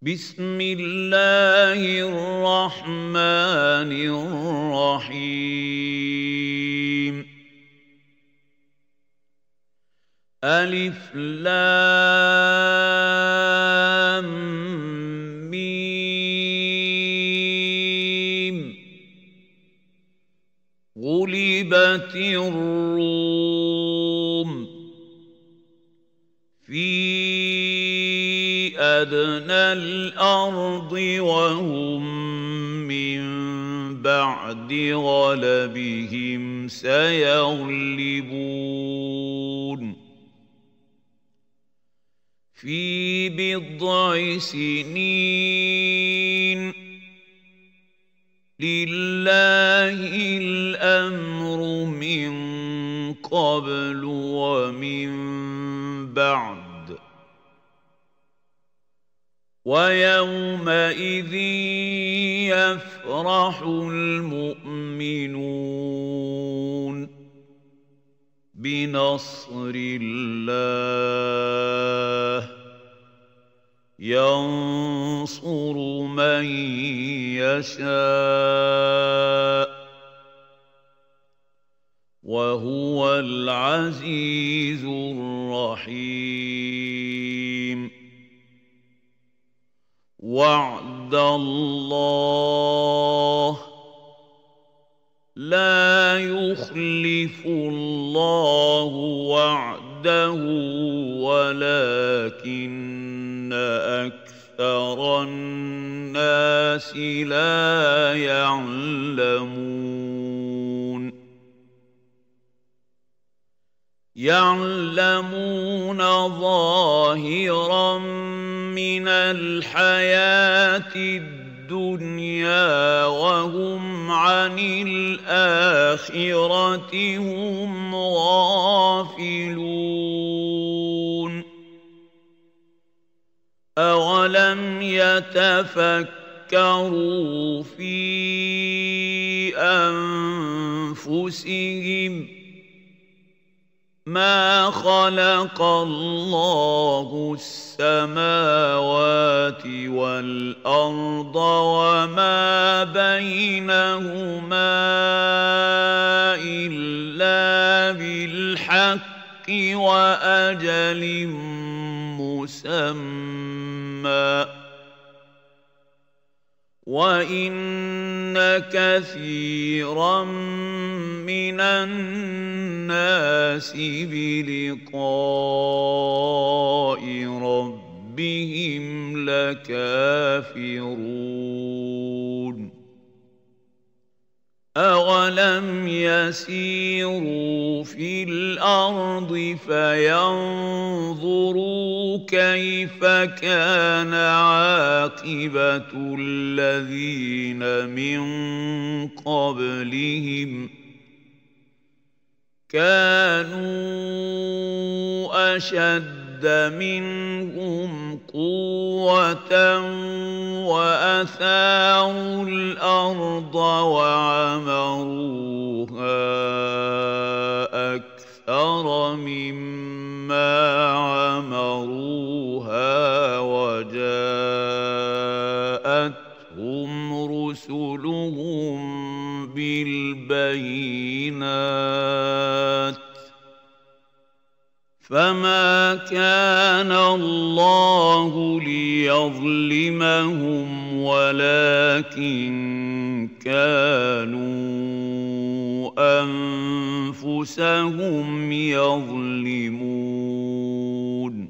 بسم الله الرحمن الرحيم ألف لام ميم غلبت الروم في أدنى الأرض وهم من بعد غلبهم سيغلبون في بضع سنين لله الأمر من قبل ومن بعد ويومئذ يفرح المؤمنون بنصر الله ينصر من يشاء وهو العزيز الرحيم وعد الله لا يخلف الله وعده ولكن أكثر الناس لا يعلمون ظاهرا من الحياة الدنيا وهم عن الآخرة هم غافلون أولم يتفكروا في أنفسهم ما خلق الله السماوات والأرض وما بينهما إلا بالحق وأجل مسمى وَإِنَّ كَثِيرًا مِنَ النَّاسِ بِلِقَاءِ رَبِّهِمْ لَكَافِرُونَ أَوَلَمْ يَسِيرُوا فِي الْأَرْضِ فَيَنظُرُوا كَيْفَ كَانَ عَاقِبَةُ الَّذِينَ مِن قَبْلِهِمْ كَانُوا أَشَدَّ منهم قوة وأثاروا الأرض وعمروها أكثر مما عمروها وجاءتهم رسلهم بالبينات فما كان الله ليظلمهم ولكن كانوا أنفسهم يظلمون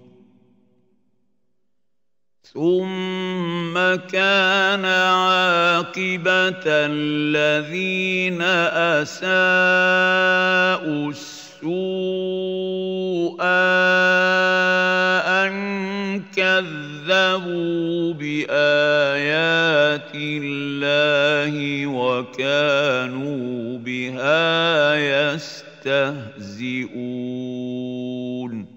ثم كان عاقبة الذين أساءوا السوء أن كذبوا بآيات الله وكانوا بها يستهزئون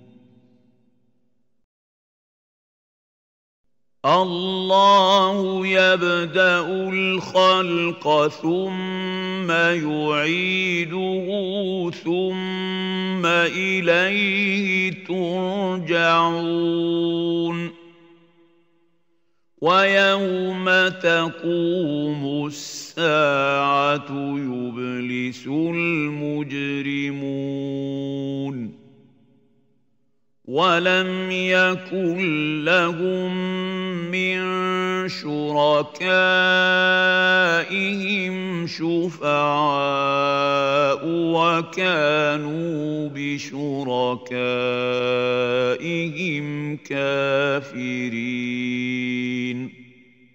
الله يبدأ الخلق ثم يعيده ثم إليه ترجعون ويوم تقوم الساعة يبلس المجرمون ولم يكن لهم من شركائهم شفعاء وكانوا بشركائهم كافرين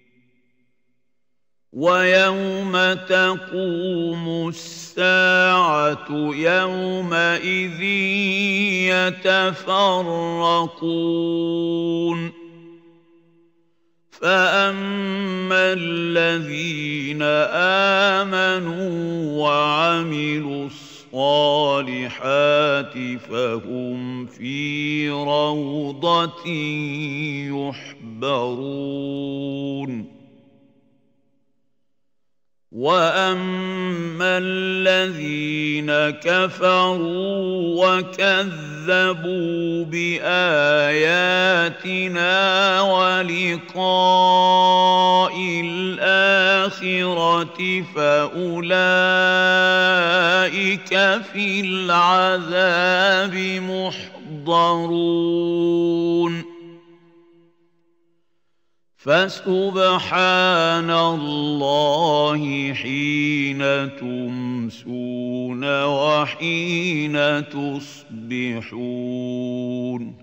ويوم تقوم الساعة يومئذ يتفرقون فأما الذين آمنوا وعملوا الصالحات فهم في روضة يحبرون وأما الذين كفروا وكذبوا بآياتنا ولقاء الآخرة فأولئك في العذاب محضرون فسبحان الله حين تمسون وحين تصبحون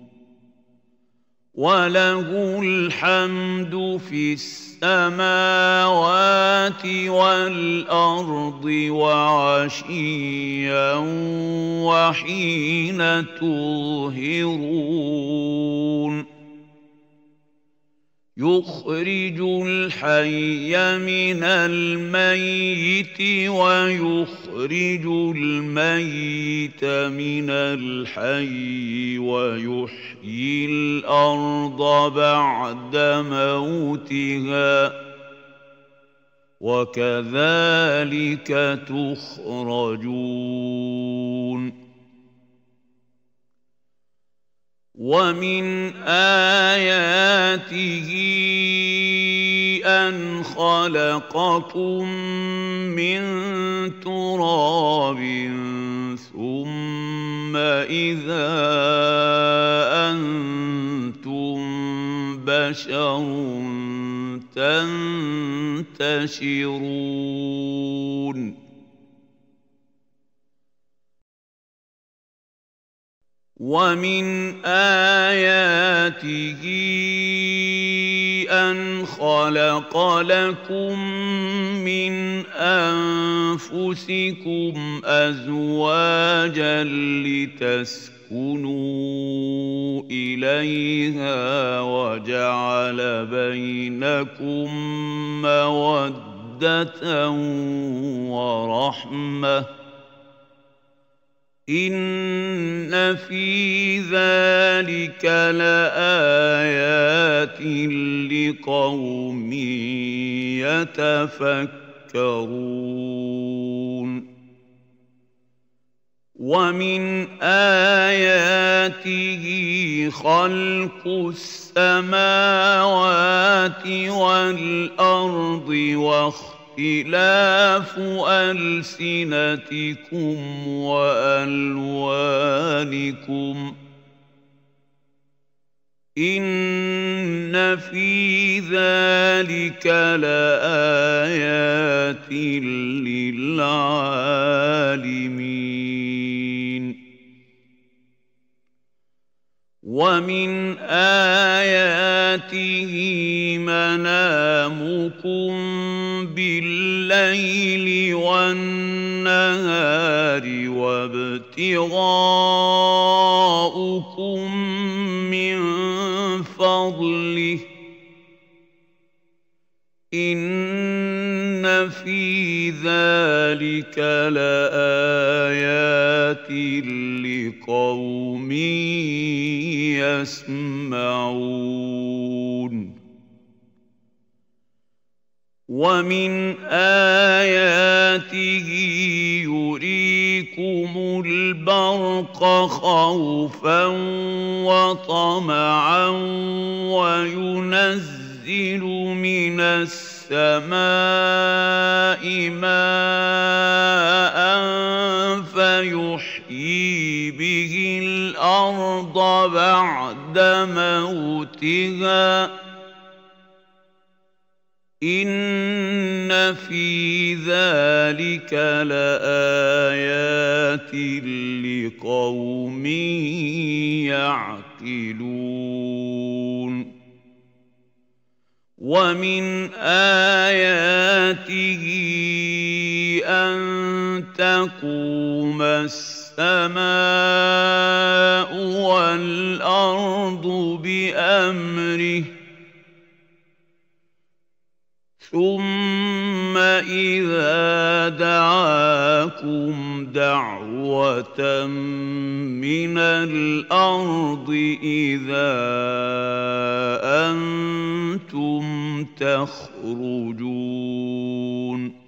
وله الحمد في السماوات والأرض وعشيا وحين تظهرون يخرج الحي من الميت ويخرج الميت من الحي ويحيي الأرض بعد موتها وكذلك تخرجون ومن آياته أن خلقكم من تراب ثم إذا أنتم بشر تنتشرون ومن آياته أن خلق لكم من أنفسكم أزواجا لتسكنوا إليها وجعل بينكم مودة ورحمة إن في ذلك لآيات لقوم يتفكرون ومن آياته خلق السماوات والأرض واختلاف ألسنتكم وألوانكم إن في ذلك لآيات للعالمين ومن آياته منامكم بالليل والنهار وابتغاؤكم من فضله إن في ذلك لآيات لقوم يسمعون ومن آياته يريكم البرق خوفا وطمعا وينزل يُنَزِّلُ مِنَ السَّمَاءِ مَاءً فَيُحْيِي بِهِ الْأَرْضَ بَعْدَ مَوْتِهَا ۚ إِنَّ فِي ذَلِكَ لَآيَاتٍ لِقَوْمٍ يَعْقِلُونَ وَمِنْ آيَاتِهِ أَن تَقُومَ السَّمَاءُ وَالْأَرْضُ بِأَمْرِهِ ثُمَّ إِذَا دَعَاكُمْ دَعْوَةً مِّنَ الْأَرْضِ إِذَا أَنتُمْ تَخْرُجُونَ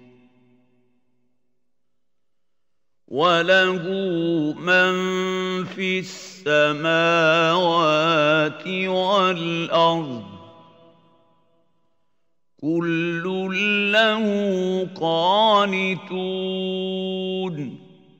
وَلَهُ مَن فِي السَّمَاوَاتِ وَالْأَرْضِ كُلٌّ لَّهُ قَانِتُونَ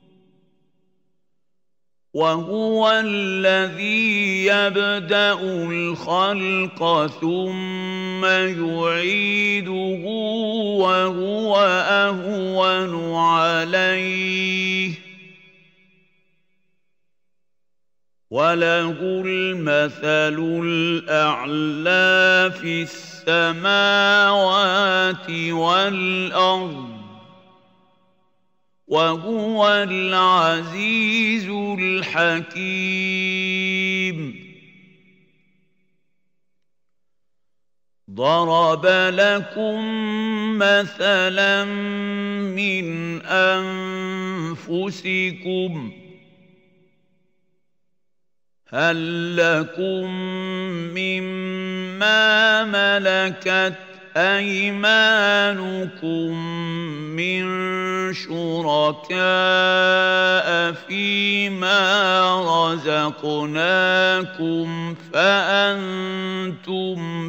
وَهُوَ الَّذِي يَبْدَأُ الْخَلْقَ ثُمَّ يُعِيدُهُ وَهُوَ أَهْوَنُ عَلَيْهِ ۖ وَلَهُ الْمَثَلُ الْأَعْلَىٰ فِي السَّمَاوَاتِ وَالْأَرْضِ ۖ وَهُوَ الْعَزِيزُ الْحَكِيمُ ضَرَبَ لَكُم مَّثَلًا مِّنْ أَنفُسِكُمْ ۖ هَل لَّكُم مِّمَّا مَلَكَتْ أَيْمَانُكُم مِّن شُرَكَاءَ فِيمَا رَزَقْنَاكُمْ فَأَنتُمْ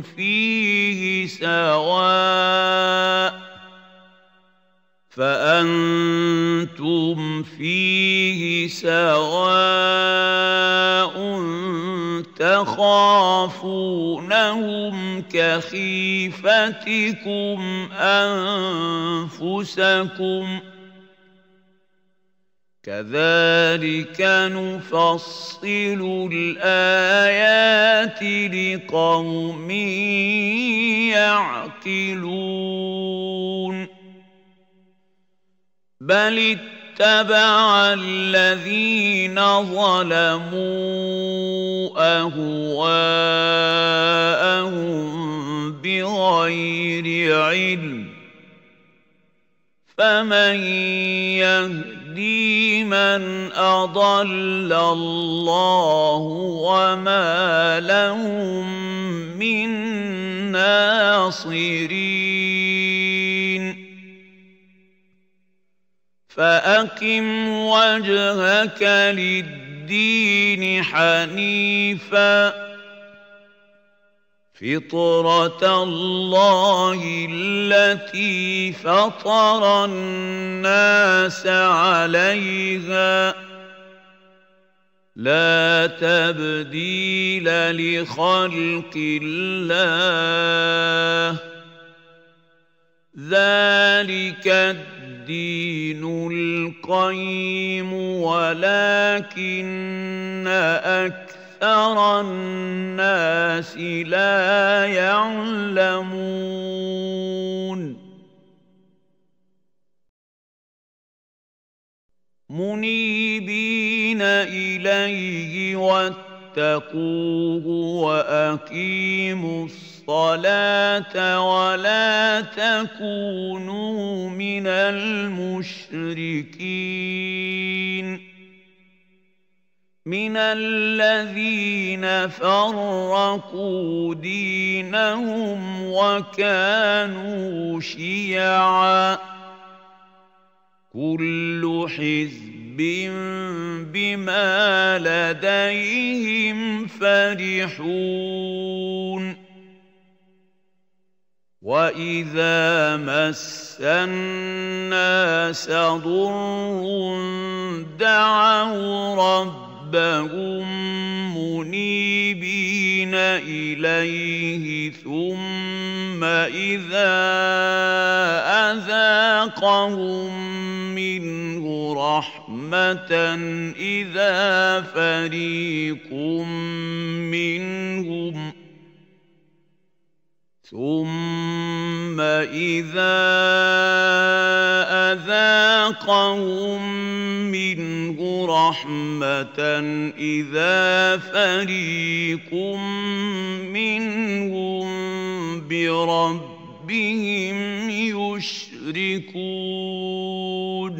فِيهِ سَوَاءٌ تَخَافُونَهُمْ كَخِيفَتِكُمْ أَنفُسَكُمْ ۚ كَذَٰلِكَ نُفَصِّلُ الْآيَاتِ لِقَوْمٍ يَعْقِلُونَ بَلِ اتَّبَعَ الَّذِينَ ظَلَمُوا أَهْوَاءَهُم بِغَيْرِ عِلْمٍ ۖ فَمَن يَهْدِي مَنْ أَضَلَّ اللَّهُ وَمَا لَهُم مِّن نَّاصِرِينَ فَأَقِمْ وَجْهَكَ لِلدِّينِ حَنِيفًا ۚ فِطْرَتَ اللَّهِ الَّتِي فَطَرَ النَّاسَ عَلَيْهَا ۚ لَا تَبْدِيلَ لِخَلْقِ اللَّهِ ۚ ذَلِكَ الدِّينُ الْقَيِّمُ وَلَٰكِنَّ أَكْثَرَ النَّاسِ لَا يَعْلَمُونَ مُنِيبِينَ إِلَيْهِ وَاتَّقُوهُ وَأَقِيمُوا الصَّلَاةَ وَلَا تَكُونُوا مِنَ الْمُشْرِكِينَ مِنَ الَّذِينَ فَرَّقُوا دِينَهُمْ وَكَانُوا شِيَعًا ۖ كُلُّ حِزْبٍ بِمَا لَدَيْهِمْ فَرِحُونَ وَإِذَا مَسَّ النَّاسَ ضُرٌّ دَعَوْا رَبَّهُم مُّنِيبِينَ إِلَيْهِ ثُمَّ إِذَا أَذَاقَهُم مِّنْهُ رَحْمَةً إِذَا فَرِيقٌ منهم بربهم يشركون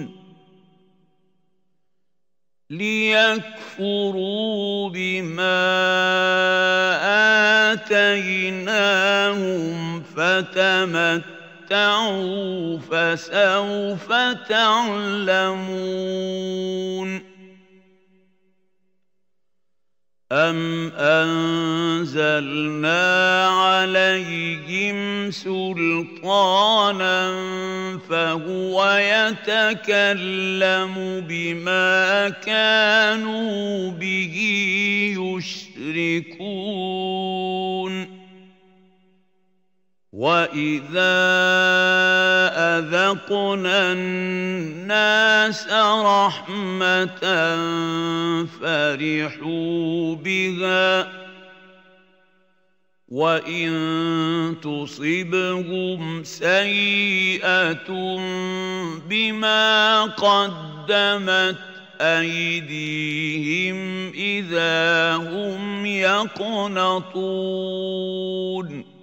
ليكفروا بما آتيناهم فتمتعوا فسوف تعلمون أَمْ أَنزَلْنَا عَلَيْهِمْ سُلْطَانًا فَهُوَ يَتَكَلَّمُ بِمَا كَانُوا بِهِ يُشْرِكُونَ وَإِذَا أَذَقْنَا النَّاسَ رَحْمَةً فَرِحُوا بِهَا وَإِن تُصِبْهُمْ سَيِّئَةٌ بِمَا قَدَّمَتْ أَيْدِيهِمْ إِذَا هُمْ يَقْنَطُونَ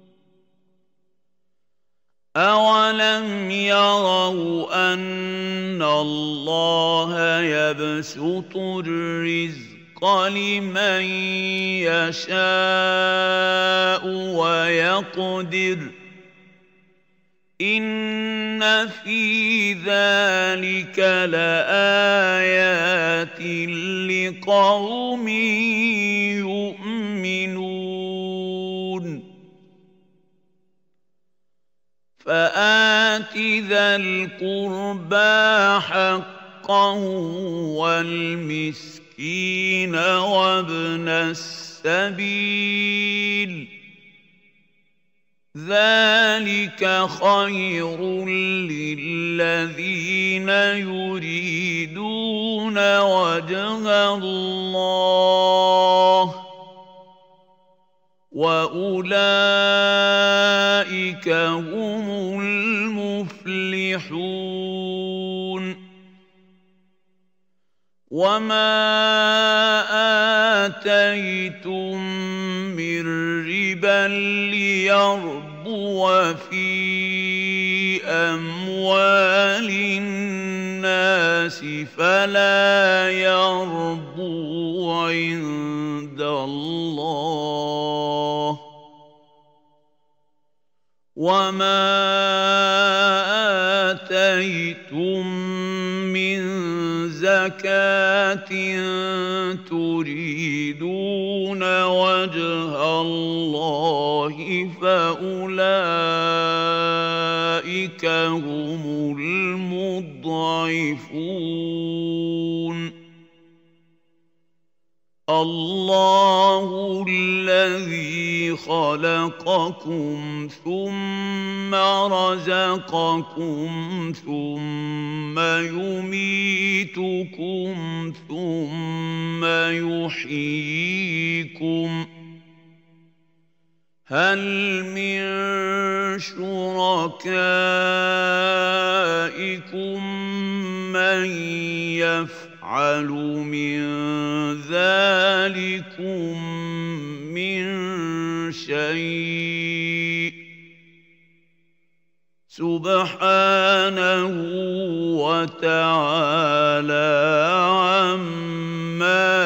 أَوَلَمْ يَرَوْا أَنَّ اللَّهَ يَبْسُطُ الرِّزْقَ لِمَن يَشَاءُ وَيَقْدِرُ إِنَّ فِي ذَلِكَ لَآيَاتٍ لِقَوْمٍ يُؤْمِنُونَ فَآتِ ذَا الْقُرْبَىٰ حَقَّهُ وَالْمِسْكِينَ وَابْنَ السَّبِيلِ ذَلِكَ خَيْرٌ لِّلَّذِينَ يُرِيدُونَ وَجْهَ اللَّهِ وَأُولَٰئِكَ هُمُ الْمُفْلِحُونَ وَمَا آتَيْتُم مِّن رِّبًا لِّيَرْبُوَ فِي أَمْوَالِ النَّاسِ فَلَا يَرْبُو عِندَ اللَّهِ وَمَا آتَيْتُم مِّن زَكَاةٍ تُرِيدُونَ وَجْهَ اللَّهِ فَأُولَٰئِكَ هُمُ الْمُضْعِفُونَ اللَّهُ الَّذِي خَلَقَكُمْ ثُمَّ رَزَقَكُمْ ثُمَّ يُمِيتُكُمْ ثُمَّ يُحْيِيكُمْ هَلْ مِن شُرَكَائِكُم مَّن يَفْعَلُ مِن ذَٰلِكُم مِّن شَيْءٍ سُبْحَانَهُ وَتَعَالَىٰ عَمَّا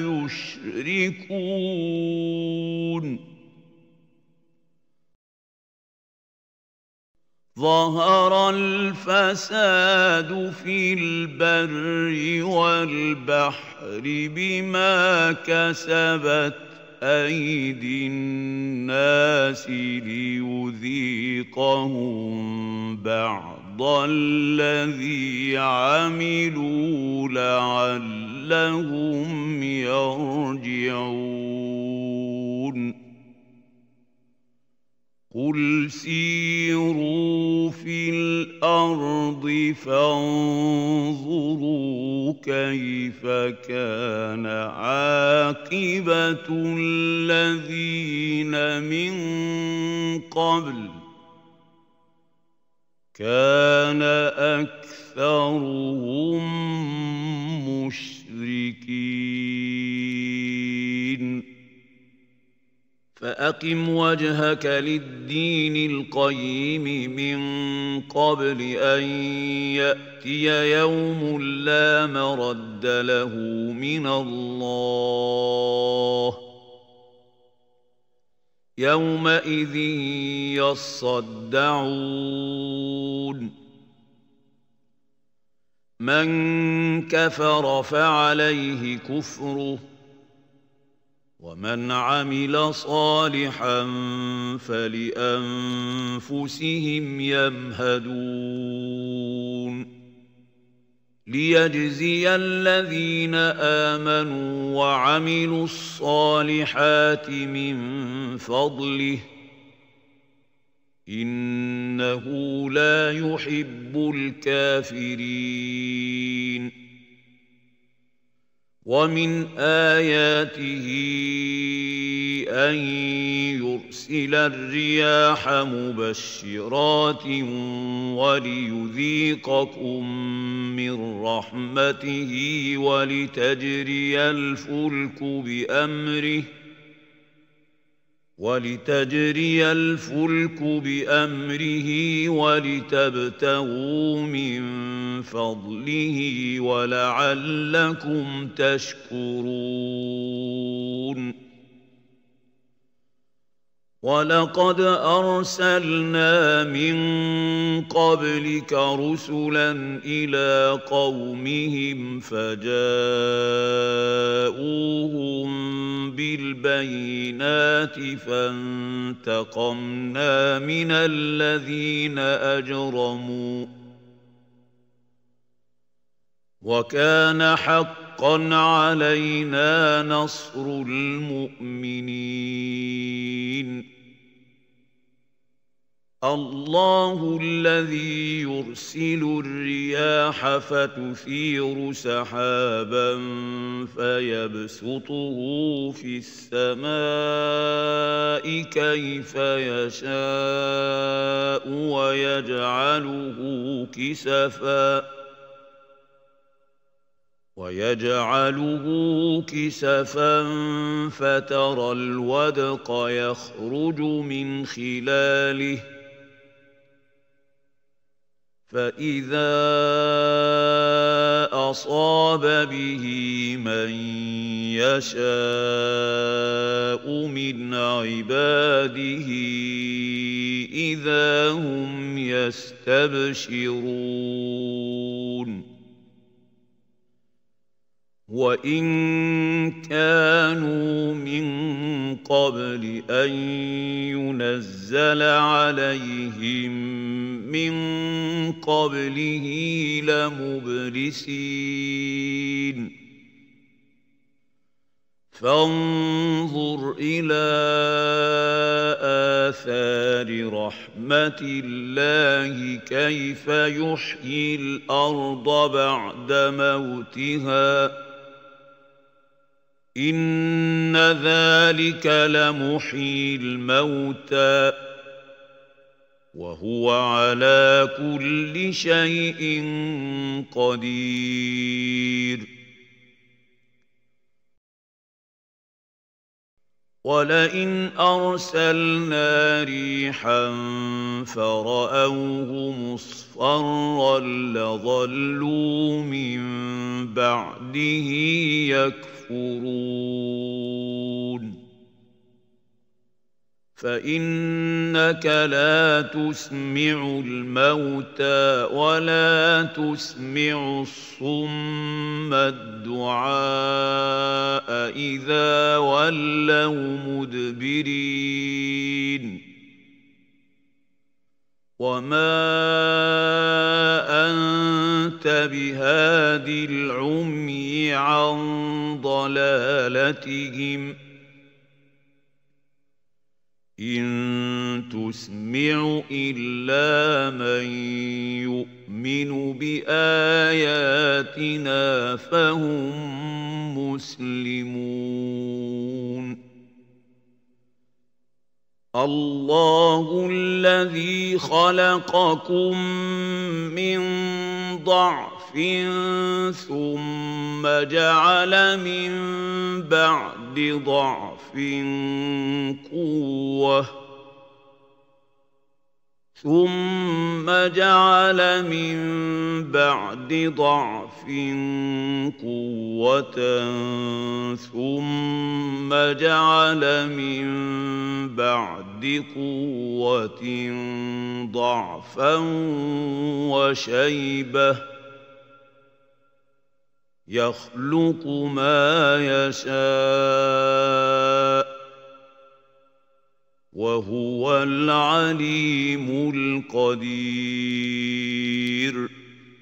يُشْرِكُونَ ظَهَرَ الْفَسَادُ فِي الْبَرِّ وَالْبَحْرِ بِمَا كَسَبَتْ أيدي الناس ليذيقهم بعض الذي عملوا لعلهم يرجعون قل سيروا في الأرض فانظروا كيف كان عاقبة الذين من قبل كان أكثرهم مشركين فأقم وجهك للدين القيم من قبل أن يأتي يوم لا مرد له من الله يومئذ يصدعون من كفر فعليه كفره ومن عمل صالحا فلأنفسهم يمهدون ليجزي الذين آمنوا وعملوا الصالحات من فضله إنه لا يحب الكافرين ومن آياته أن يرسل الرياح مبشرات وليذيقكم من رحمته ولتجري الفلك بأمره ولتبتغوا من فضله ولعلكم تشكرون ولقد أرسلنا من قبلك رسلا إلى قومهم فجاءوهم بالبينات فانتقمنا من الذين أجرموا وكان حقا علينا نصر المؤمنين الله الذي يرسل الرياح فتثير سحابا فيبسطه في السماء كيف يشاء ويجعله كسفا فترى الودق يخرج من خلاله فإذا أصاب به من يشاء من عباده إذا هم يستبشرون وإن كانوا من قبل أن ينزل عليهم من قبله لمبلسين فانظر إلى آثار رحمة الله كيف يحيي الأرض بعد موتها إن ذلك لمحيي الموتى وهو على كل شيء قدير ولئن أرسلنا ريحا فرأوه مصفرا لظلوا من بعده يكفرون فإنك لا تسمع الموتى ولا تسمع الصم الدعاء إذا ولوا مدبرين وما أنت بهاد العمي عن ضلالتهم إن تسمع إلا من يؤمن بآياتنا فهم مسلمون الله الذي خلقكم من ضعف ثم جعل من بعد ضعف قوة ثم جعل من بعد ضعف قوة ثم جعل من بعد قوة ضعفا وشيبة يخلق ما يشاء وهو العليم القدير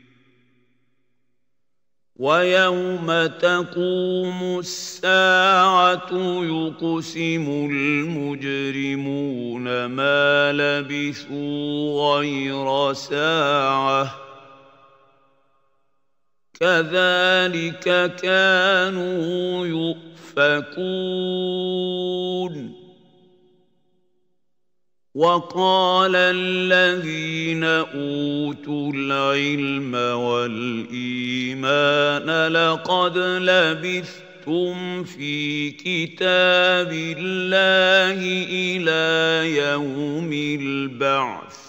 ويوم تقوم الساعة يقسم المجرمون ما لبثوا غير ساعة كذلك كانوا يؤفكون وقال الذين أوتوا العلم والإيمان لقد لبثتم في كتاب الله إلى يوم البعث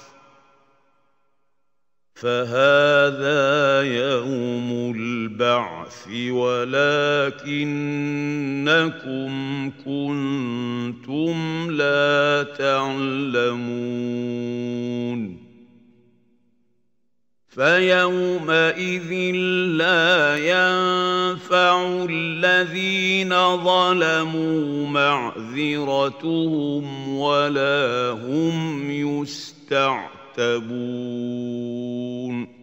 فهذا يوم البعث ولكنكم كنتم لا تعلمون فيومئذ لا ينفع الذين ظلموا معذرتهم ولا هم يستعتبون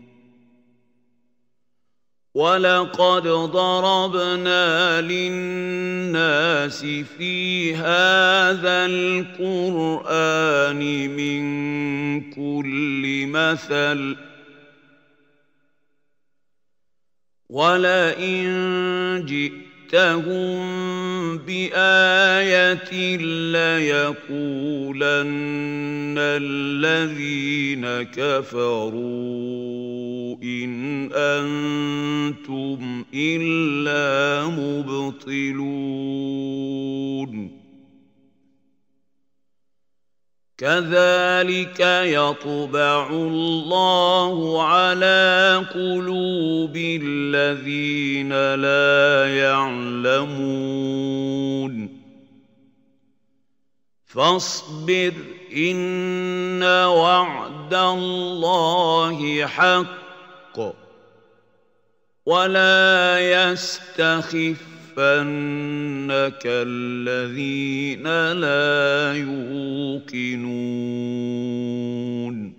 ولقد ضربنا للناس في هذا القرآن من كل مثل ولئن جئتهم بآية ليقولن الذين كفروا إن أنتم إلا مبطلون كذلك يطبع الله على قلوب الذين لا يعلمون فاصبر إن وعد الله حق ولا يستخفنك الذين لا يوقنون